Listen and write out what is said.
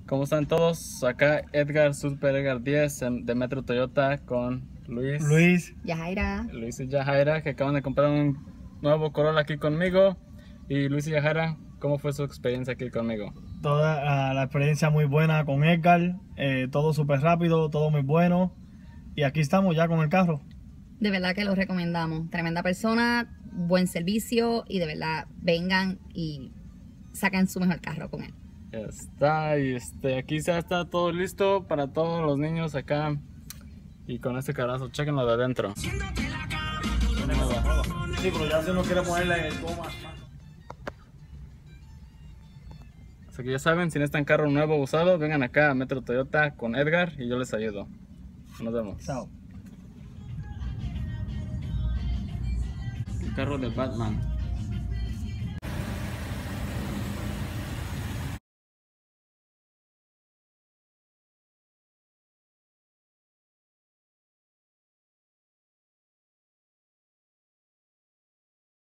¿Cómo están todos? Acá Edgar, Super Edgar 10 de Metro Toyota con Luis Yajaira. Luis y Yajaira, que acaban de comprar un nuevo Corolla aquí conmigo. Y Luis y Yajaira, ¿cómo fue su experiencia aquí conmigo? Toda la experiencia muy buena con Edgar, todo súper rápido, todo muy bueno. Y aquí estamos ya con el carro. De verdad que lo recomendamos. Tremenda persona, buen servicio y de verdad vengan y saquen su mejor carro con él. Ya está, y aquí ya está todo listo para todos los niños acá. Y con este carazo, chequenlo de adentro. Sí, pero ya si uno quiere ponerle el goma. Así que ya saben, si necesitan carro nuevo o usado, vengan acá a Metro Toyota con Edgar y yo les ayudo. Nos vemos. Chao. El carro de Batman.